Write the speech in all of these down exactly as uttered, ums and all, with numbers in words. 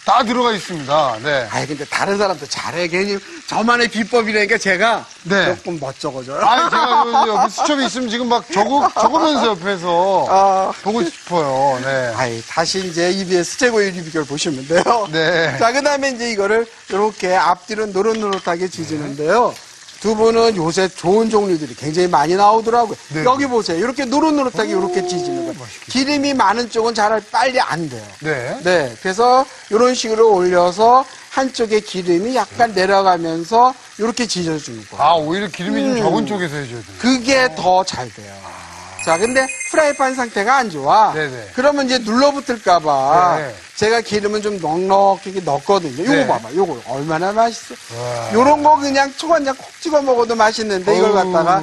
다 들어가 있습니다. 네. 아니, 근데 다른 사람도 잘해. 괜히 저만의 비법이라니까 제가 네. 조금 멋쩍어져요. 아니, 제가 여기 수첩이 있으면 지금 막 적어, 적으면서 옆에서 아. 보고 싶어요. 네. 아이, 다시 이제 이비에스 최고의 요리 비결 보시면 돼요. 네. 자, 그 다음에 이제 이거를 이렇게 앞뒤로 노릇노릇하게 지지는데요. 두부는 요새 좋은 종류들이 굉장히 많이 나오더라고요. 네. 여기 보세요. 이렇게 노릇노릇하게 오, 이렇게 지지는 거예요. 맛있겠다. 기름이 많은 쪽은 잘 빨리 안 돼요. 네. 네. 그래서 이런 식으로 올려서 한쪽에 기름이 약간 내려가면서 이렇게 지져주는 거예요. 아, 오히려 기름이 음. 좀 적은 쪽에서 해줘야 돼요. 그게 더 잘 돼요. 자, 근데 프라이팬 상태가 안 좋아. 네네. 그러면 이제 눌러붙을까봐 네. 제가 기름은 좀 넉넉하게 넣거든요. 요거 네. 봐봐. 요거 얼마나 맛있어. 와. 요런 거 그냥 초간장 콕 찍어 먹어도 맛있는데 이걸 어우. 갖다가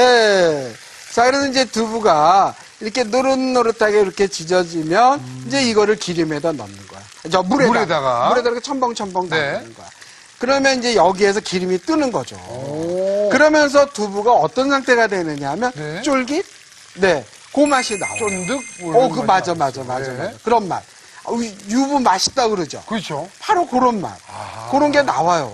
네. 자, 그래서 이제 두부가 이렇게 노릇노릇하게 이렇게 지져지면 음. 이제 이거를 기름에다 넣는 거야. 저 물에다. 물에다가. 물에다가 첨벙첨벙 네. 담는 거야. 그러면 이제 여기에서 기름이 뜨는 거죠. 오. 그러면서 두부가 어떤 상태가 되느냐 하면 네. 쫄깃? 네. 그 맛이 나와요. 쫀득? 뭐 어, 이런 그 맛이 맞아, 나겠어요. 맞아, 맞아, 네. 맞아. 그런 맛. 어, 유부 맛있다 그러죠. 그렇죠. 바로 그런 맛. 아하. 그런 게 나와요.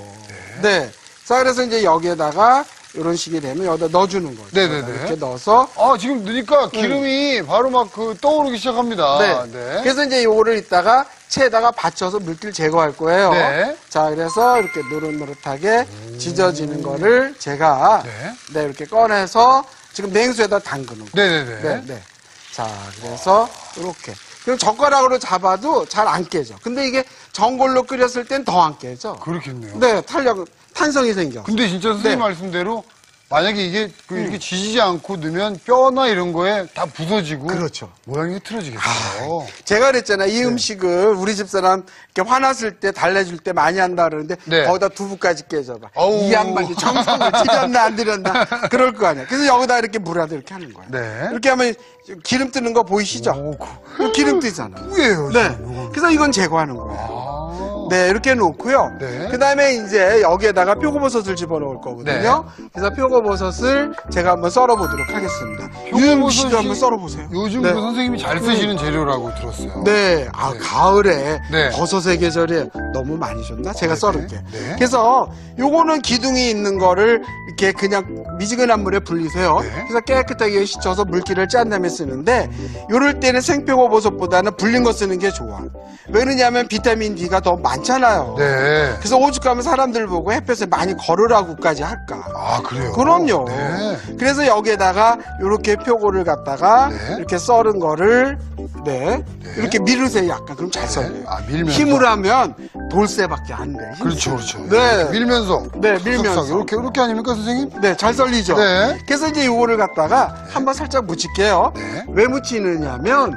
네. 자, 그래서 이제 여기에다가 이런 식이 되면 여기다 넣어주는 거죠. 네네네. 이렇게 넣어서. 아, 지금 넣으니까 기름이 바로 막 그 떠오르기 시작합니다. 네. 그래서 이제 요거를 이따가 체에다가 받쳐서 물기를 제거할 거예요. 네. 자, 그래서 이렇게 노릇노릇하게 지져지는 거를 제가 네. 네, 이렇게 꺼내서 지금 냉수에다 담그는 거예요. 네네네. 네, 네. 자, 그래서 이렇게. 그럼 젓가락으로 잡아도 잘 안 깨져. 근데 이게 전골로 끓였을 땐 더 안 깨져. 그렇겠네요. 네, 탄력, 탄성이 생겨. 근데 진짜 선생님 네. 말씀대로 만약에 이게 그 이렇게 지지지 않고 넣으면 뼈나 이런 거에 다 부서지고 그렇죠. 모양이 틀어지겠어요. 제가 그랬잖아요. 이 음식을 우리 집사람 이렇게 화났을 때 달래줄 때 많이 한다 그러는데 네. 거기다 두부까지 깨져봐. 어우. 이 양반이 정성을 들였나 안 들였나 그럴 거 아니야. 그래서 여기다 이렇게 물하다 이렇게 하는 거야. 네. 이렇게 하면 기름 뜨는 거 보이시죠? 오, 그- 기름 뜨잖아. 후예요. 네. 지금 이건. 그래서 이건 제거하는 거예요. 아. 네, 이렇게 놓고요. 네. 그 다음에 이제 여기에다가 표고버섯을 집어넣을 거거든요. 그래서 표고버섯을 제가 한번 썰어보도록 하겠습니다. 유영 씨도 한번 썰어보세요. 요즘 네. 그 선생님이 잘 쓰시는 재료라고 들었어요. 네, 아, 네. 가을에 네. 버섯의 계절에 너무 많이 줬나? 제가 네. 썰을게. 네. 그래서 요거는 기둥이 있는 거를 이렇게 그냥 미지근한 물에 불리세요. 네. 그래서 깨끗하게 씻어서 물기를 짠 다음에 쓰는데 요럴 때는 생표고버섯보다는 불린 거 쓰는 게 좋아. 왜 그러냐면 비타민 D가 더 많잖아요. 네. 그래서 오죽하면 사람들 보고 햇볕에 많이 걸으라고까지 할까? 아, 그래요? 그럼요. 네. 그래서 여기에다가 이렇게 표고를 갖다가 네. 이렇게 썰은 거를 네, 이렇게 밀으세요 약간. 그럼 잘 썰려요. 아, 밀면서. 힘으로 하면 돌쇠밖에 안 돼. 힘 그렇죠, 그렇죠. 네. 이렇게 밀면서. 네, 밀면서. 이렇게, 이렇게 아닙니까, 선생님? 네, 잘 썰리죠. 네. 그래서 이제 요거를 갖다가 한번 살짝 묻힐게요. 네. 왜 묻히느냐면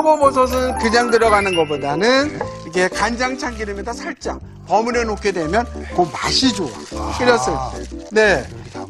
표고버섯은 그냥 들어가는 것보다는 이렇게 간장 참기름에다 살짝 버무려 놓게 되면 그 맛이 좋아. 끓였을 때. 네.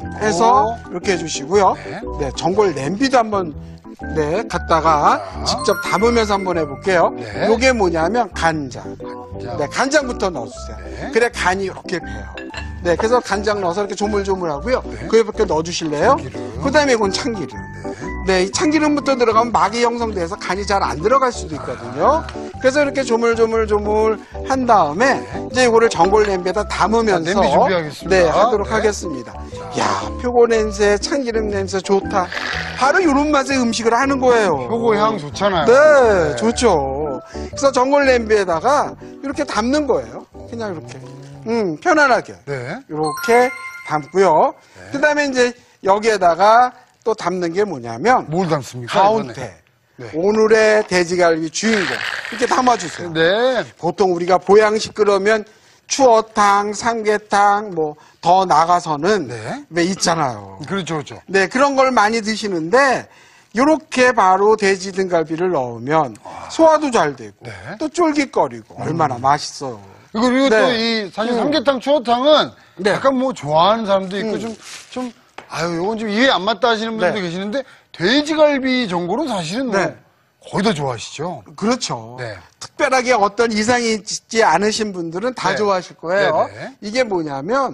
해서 이렇게 해주시고요. 네. 네, 전골 냄비도 한번 네, 갖다가 직접 담으면서 한번 해볼게요. 네. 요게 뭐냐면 간장. 간장. 네, 간장부터 넣어주세요. 네. 그래 간이 이렇게 배요. 네, 그래서 간장 넣어서 이렇게 조물조물하고요. 네. 그 옆에 넣어주실래요? 참기름. 그 다음에 이건 참기름. 네, 이 참기름부터 들어가면 막이 형성돼서 간이 잘 안 들어갈 수도 있거든요. 그래서 이렇게 조물조물조물 한 다음에 이제 이거를 전골 냄비에다 담으면서 자, 냄비 준비하겠습니다. 네, 하도록 네. 하겠습니다. 야, 표고 냄새, 참기름 냄새 좋다. 바로 이런 맛의 음식을 하는 거예요. 표고 향 좋잖아요. 네, 좋죠. 그래서 전골 냄비에다가 이렇게 담는 거예요. 그냥 이렇게. 음, 편안하게. 네. 이렇게 담고요. 그 다음에 이제 여기에다가 또 담는 게 뭐냐면 뭘 담습니까? 가운데 네. 오늘의 돼지갈비 주인공 이렇게 담아주세요. 네. 보통 우리가 보양식 그러면 추어탕, 삼계탕 뭐 더 나가서는 네. 왜 있잖아요. 그렇죠, 그렇죠. 네, 그런 걸 많이 드시는데 요렇게 바로 돼지 등갈비를 넣으면 소화도 잘 되고 네. 또 쫄깃거리고 얼마나 맛있어요. 그리고 네. 또 이 사실 음. 삼계탕, 추어탕은 네. 약간 뭐 좋아하는 사람도 있고 음. 좀, 좀, 아유, 요건 좀 이해 안 맞다 하시는 분들도 네. 계시는데 돼지갈비 전골은 사실은 뭐 네. 거의 다 좋아하시죠. 그렇죠. 네. 특별하게 어떤 이상이 있지 않으신 분들은 다 네. 좋아하실 거예요. 네네. 이게 뭐냐면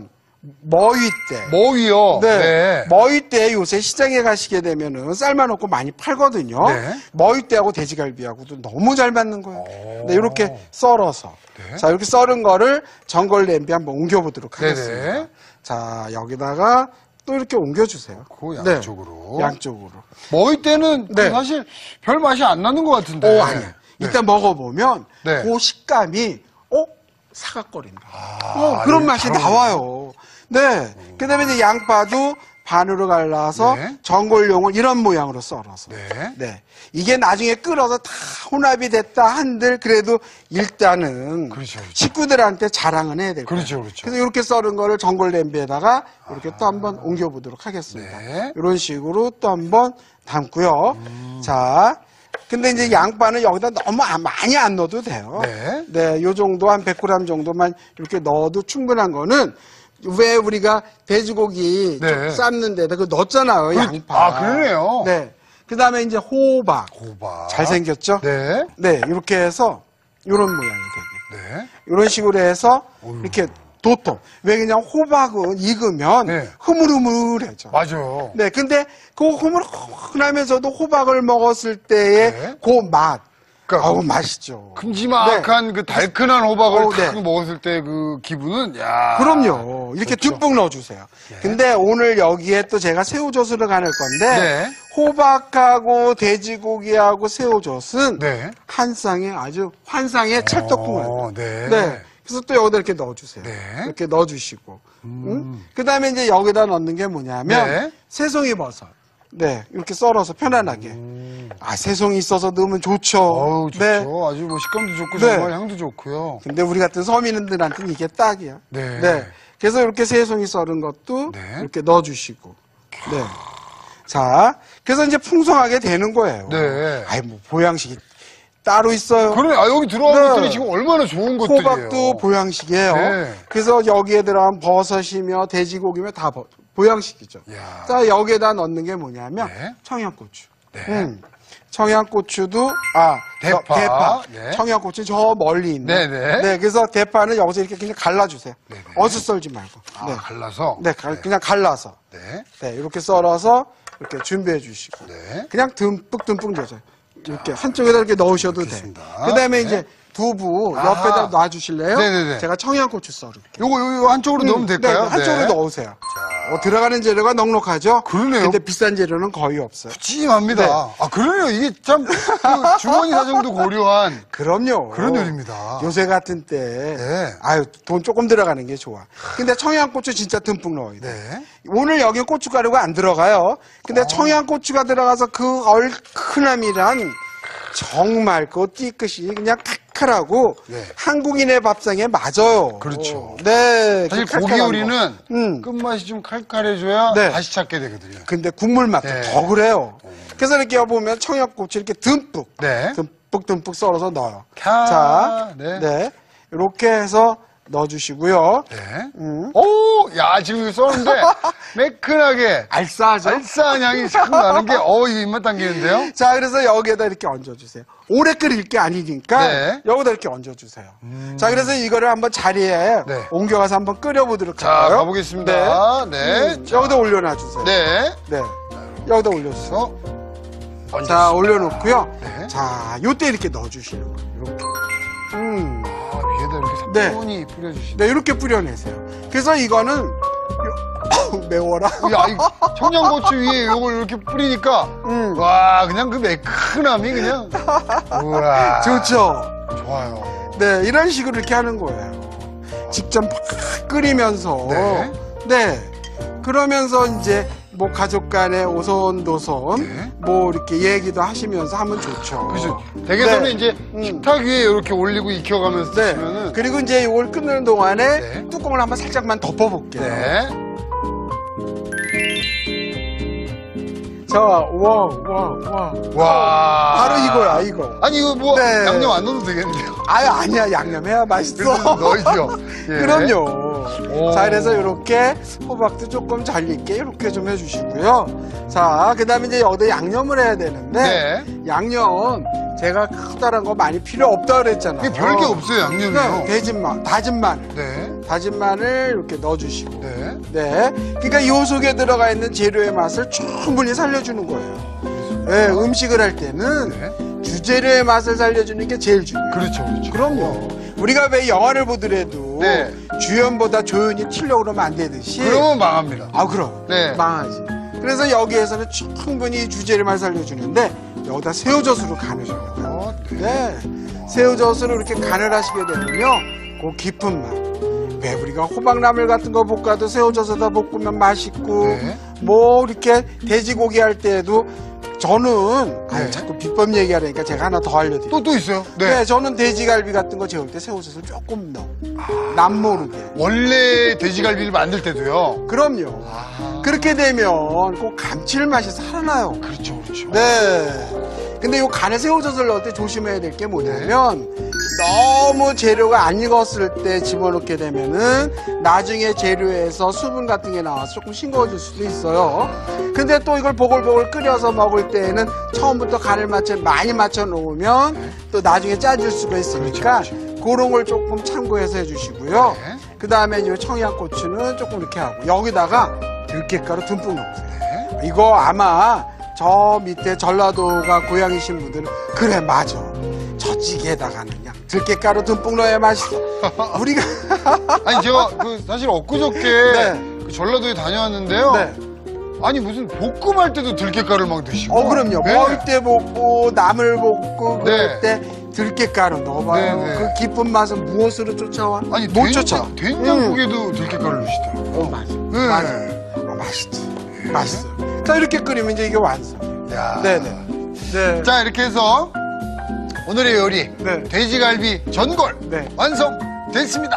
머위대. 머위요. 네. 네. 머위대 요새 시장에 가시게 되면은 삶아놓고 많이 팔거든요. 네. 머위대하고 돼지갈비하고도 너무 잘 맞는 거예요. 오. 네, 이렇게 썰어서. 네. 자, 이렇게 썰은 거를 전골 냄비 한번 옮겨보도록 하겠습니다. 네네. 자, 여기다가 또 이렇게 옮겨주세요. 그 양쪽으로. 네, 양쪽으로. 머위 때는 네. 사실 별 맛이 안 나는 것 같은데. 오, 아니에요. 네. 이따 먹어보면 네. 그 식감이 어? 사각거린다. 아, 어, 그런 이거 맛이 잘 나와요. 네. 그 다음에 이제 양파도 반으로 갈라서 네. 전골용을 이런 모양으로 썰어서. 네. 네. 이게 나중에 끓어서 다 혼합이 됐다 한들 그래도 일단은 그렇죠, 그렇죠. 식구들한테 자랑은 해야 될 거예요. 그렇죠, 그렇죠. 그래서 이렇게 썰은 거를 전골 냄비에다가 이렇게 또 한번 옮겨보도록 하겠습니다. 네. 이런 식으로 또 한번 담고요. 음. 자, 근데 이제 양파는 여기다 너무 안- 많이 안 넣어도 돼요. 네. 네, 요 정도 한 백 그램 정도만 이렇게 넣어도 충분한 거는 왜 우리가 돼지고기 네. 좀 삶는 데다 그 넣었잖아요, 그- 양파. 아, 그러네요. 네. 그 다음에 이제 호박. 호박. 잘생겼죠? 네. 네, 이렇게 해서 요런 모양이 되게. 네. 이런 식으로 해서 어휴. 이렇게 도톰. 왜 그냥 호박은 익으면 네. 흐물흐물해져. 맞아요. 네, 근데 그 흐물흐물하면서도 호박을 먹었을 때의 네. 그 맛. 그러니까 아우, 맛있죠. 큼지막한 그 달큰한 호박을 어, 탁 네. 먹었을 때 그 기분은, 야. 그럼요. 이렇게 좋죠. 듬뿍 넣어주세요. 근데 오늘 여기에 또 제가 새우젓을 가낼 건데, 네. 호박하고 돼지고기하고 새우젓은 네. 한 쌍에 아주 환상의 찰떡궁합. 어, 네. 네. 그래서 또 여기다 이렇게 넣어주세요. 네. 이렇게 넣어주시고. 음. 그 다음에 이제 여기다 넣는 게 뭐냐면, 네. 새송이 버섯. 네. 이렇게 썰어서 편안하게. 음. 아, 새송이 있어서 넣으면 좋죠. 어우, 좋죠. 네. 아주 뭐 식감도 좋고 네. 정말 향도 좋고요. 근데 우리 같은 서민들한테는 이게 딱이야. 네. 그래서 이렇게 새송이 썰은 것도 네. 이렇게 넣어주시고. 네. 자, 그래서 이제 풍성하게 되는 거예요. 네. 아이, 뭐, 보양식이 따로 있어요. 그러네. 아, 여기 들어와 네. 봤더니 지금 얼마나 좋은 것들이에요. 호박도 보양식이에요. 네. 그래서 여기에 들어간 버섯이며 돼지고기며 다 버- 보양식이죠. 이야. 자, 여기에다 넣는 게 뭐냐면 네. 청양고추. 네. 음. 청양고추도 아 대파. 저- 대파. 네. 청양고추 저 멀리 있는. 네네. 네, 그래서 대파는 여기서 이렇게 그냥 갈라주세요. 네네. 어슷 썰지 말고. 아, 네, 갈라서. 네, 가- 그냥 갈라서. 네. 네, 이렇게 썰어서 이렇게 준비해 주시고. 네. 그냥 듬뿍듬뿍 넣어줘요. 이렇게 한쪽에다 이렇게 넣으셔도 돼요. 넣겠습니다. 그 다음에 네. 이제 두부 아. 옆에다 놔주실래요? 네네네. 제가 청양고추 썰을게요. 요거, 요거, 요거 한쪽으로 넣으면 될까요? 네, 한쪽으로 네. 넣으세요. 어, 들어가는 재료가 넉넉하죠? 그러네요. 근데 비싼 재료는 거의 없어요. 찜합니다. 네. 아, 그러네요. 이게 참, 그 주머니 사정도 고려한 그럼요. 그런 요리입니다. 요새 같은 때, 네. 아유, 돈 조금 들어가는 게 좋아. 근데 청양고추 진짜 듬뿍 넣어야 돼. 네. 오늘 여기 고춧가루가 안 들어가요. 근데 청양고추가 들어가서 그 얼큰함이란 정말 그 띠끝이 그냥 칼칼하고 네. 한국인의 밥상에 맞아요. 그렇죠. 네. 사실 그 고기 칼칼한 요리는 거. 음. 끝맛이 좀 칼칼해져야 네. 다시 찾게 되거든요. 근데 국물 맛도 네. 더 그래요. 그래서 이렇게 보면 청양고추 이렇게 듬뿍, 네. 듬뿍 듬뿍 썰어서 넣어요. 캬, 자, 네. 네. 이렇게 해서 넣어주시고요. 네. 음. 오, 야, 지금 이거 써는데 매끈하게 알싸하죠? 알싸한 향이 싹 나는 게, 어, 이 입맛 당기는데요? 자, 그래서 여기에다 이렇게 얹어주세요. 오래 끓일 게 아니니까 네. 여기다 이렇게 얹어주세요. 자, 그래서 이거를 한번 자리에 네. 옮겨가서 한번 끓여보도록 자, 할까요? 가보겠습니다. 네. 음, 여기다 올려놔주세요. 네. 네. 여기다 올려주세요. 어, 자, 올려놓고요. 네. 자, 요때 이렇게 넣어주시는 거예요. 이렇게. 음. 아, 위에다 이렇게 네. 사뿐히 뿌려주시네. 네, 이렇게 뿌려내세요. 그래서 이거는 요- 매워라. 야, 이 청양고추 위에 이걸 이렇게 뿌리니까, 음. 와, 그냥 그 매끈함이 그냥, 우와. 좋죠. 좋아요. 네, 이런 식으로 이렇게 하는 거예요. 직접 막 끓이면서. 네. 네. 그러면서 이제 뭐 가족 간의 오손도손 네. 뭐 이렇게 얘기도 하시면서 하면 좋죠. 그죠. 댁에서는 네. 이제 음. 식탁 위에 이렇게 올리고 익혀가면서 네. 드시면은. 그리고 이제 이걸 끓는 동안에 네. 뚜껑을 한번 살짝만 덮어볼게요. 네. 자, 와, 와, 와. 와. 바로 이거야, 이거. 아니, 이거 뭐, 네. 양념 안 넣어도 되겠는데요? 아유, 아니야. 양념해야 맛있어. 그래서 넣어야죠. 예. 그럼요. 오. 자, 그래서 이렇게 호박도 조금 잘 익게 이렇게 좀 해주시고요. 자, 그 다음에 이제 여기다 양념을 해야 되는데, 네. 양념 제가 커다란 거 많이 필요 없다 그랬잖아요. 이게 별게 없어요, 양념이요. 네, 다진 마, 다진 마늘. 네. 다진 마늘 이렇게 넣어주시고. 네. 네. 그러니까 이 속에 들어가 있는 재료의 맛을 충분히 살려주는 거예요. 네, 음식을 할 때는 네. 주재료의 맛을 살려주는 게 제일 중요해요. 그렇죠, 그렇죠. 그럼요. 우리가 왜 영화를 보더라도 네. 주연보다 조연이 튀려고 그러면 안 되듯이. 그러면 망합니다. 아, 그럼. 네. 망하지. 그래서 여기에서는 충분히 주재료의 맛을 살려주는데 여기다 새우젓으로 간을 줘요. 어, 네. 새우젓으로 이렇게 간을 하시게 되면요. 그 깊은 맛. 왜 우리가 호박나물 같은 거 볶아도 새우젓에다 볶으면 맛있고, 네. 뭐 이렇게 돼지고기 할 때에도 저는 아유, 네. 자꾸 비법 얘기하려니까 제가 하나 더 알려드릴게요. 또, 또 있어요? 네. 네. 저는 돼지갈비 같은 거 재울 때 새우젓을 조금 넣어. 남모르게. 원래 돼지갈비를 만들 때도요. 그럼요. 아. 그렇게 되면 그 감칠맛이 살아나요. 그렇죠, 그렇죠. 네. 근데 이 간에 새우젓을 넣을 때 조심해야 될 게 뭐냐면 너무 재료가 안 익었을 때 집어넣게 되면은 나중에 재료에서 수분 같은 게 나와서 조금 싱거워질 수도 있어요. 근데 또 이걸 보글보글 끓여서 먹을 때에는 처음부터 간을 맞춰 많이 맞춰 놓으면 또 나중에 짜질 수가 있으니까 그렇죠, 그런 걸 조금 참고해서 해주시고요. 네. 그 다음에 이 청양고추는 조금 이렇게 하고 여기다가 들깨가루 듬뿍 넣으세요. 네. 이거 아마 저 밑에 전라도가 고향이신 분들은 그래 맞아 저 찌개에다가는 그냥 들깨가루 듬뿍 넣어야 맛있어. 우리가 아니, 제가 그 사실 엊그저께 네. 그 전라도에 다녀왔는데요. 네. 아니, 무슨 볶음할 때도 들깨가루를 막 넣으시고. 어 그럼요. 네. 먹을 때 볶고 나물 볶고 그럴 네. 때 들깨가루 넣어봐요. 네, 네. 그 깊은 맛은 무엇으로 쫓아와? 아니, 못 된- 쫓아. 된장국에도 들깨가루를 넣으시더라고요. 어 맞아. 네. 맞아. 어, 맛있지. 맛있어요. 자 이렇게 끓이면 이제 이게 완성. 야. 네네. 네. 자, 이렇게 해서 오늘의 요리 네. 돼지갈비 전골 네. 완성됐습니다.